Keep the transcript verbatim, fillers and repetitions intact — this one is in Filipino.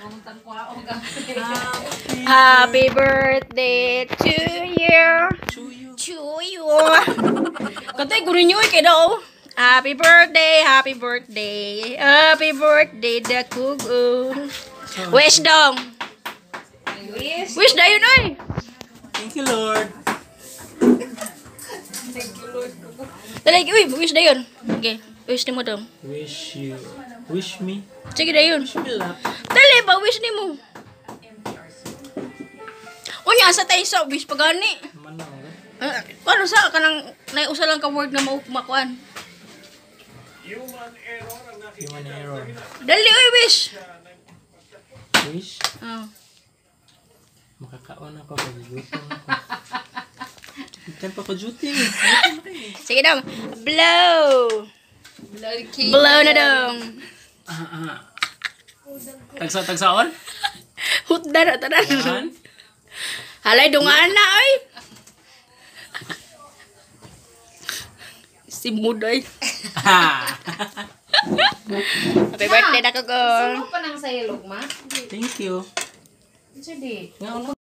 Happy birthday to you. To you. To you. Katay ko rin yun kay daw. Happy birthday, happy birthday. Happy birthday, Dakugo. Wish dong. Wish. Wish na yun, oy. Thank you, Lord. Thank you, Lord. Dali, uy, wish na yun. Okay, wish ni mo dong. Wish you. Wish me. Sige na yun. Wish me luck. Dali ba, wish ni mo. Unya, sa tayo sa wish pa gani. Manang. Uh, ano sa kanang naiusa lang ka word na ma makuan. Human error. Dali, uy, wish. Wish. Oh. Makakaon ako pag gutom ako. Ikan pa ko duty. Sige dong. Blow. Blow na dong. Ah, ah. Tagsa, tagsaon? Hutda na tanan. Yan. Halay dungaan na ay. Si Muday. Happy birthday na ko. Sino pa nang sa ilog, ma? Thank you. Jadi. Nga